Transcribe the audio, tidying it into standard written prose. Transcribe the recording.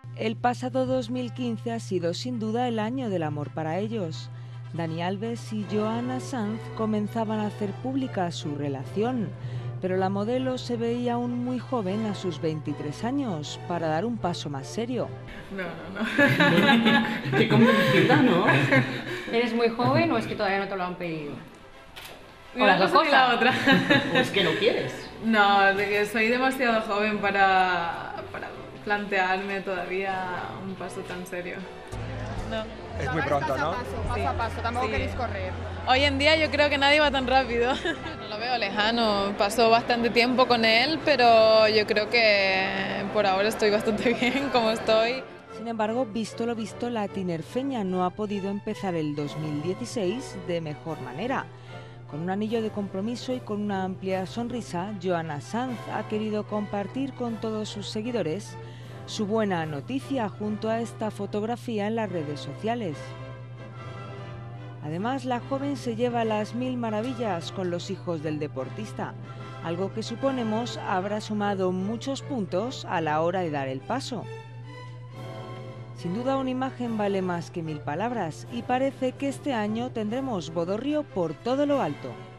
El pasado 2015 ha sido sin duda el año del amor para ellos. Dani Alves y Johanna Sanz comenzaban a hacer pública su relación, pero la modelo se veía aún muy joven a sus 23 años para dar un paso más serio. No. Qué convencida, ¿no? ¿Eres muy joven o es que todavía no te lo han pedido? O las dos cosas. La otra. ¿O es que no quieres? No, de que soy demasiado joven para plantearme todavía un paso tan serio. No. Es muy pronto, ¿no? Paso a paso, tampoco queréis correr. Hoy en día yo creo que nadie va tan rápido. No lo veo lejano, pasó bastante tiempo con él, pero yo creo que por ahora estoy bastante bien como estoy. Sin embargo, visto lo visto, la tinerfeña no ha podido empezar el 2016 de mejor manera. Con un anillo de compromiso y con una amplia sonrisa, Johanna Sanz ha querido compartir con todos sus seguidores su buena noticia junto a esta fotografía en las redes sociales. Además, la joven se lleva las mil maravillas con los hijos del deportista, algo que suponemos habrá sumado muchos puntos a la hora de dar el paso. Sin duda una imagen vale más que 1000 palabras y parece que este año tendremos bodorrio por todo lo alto.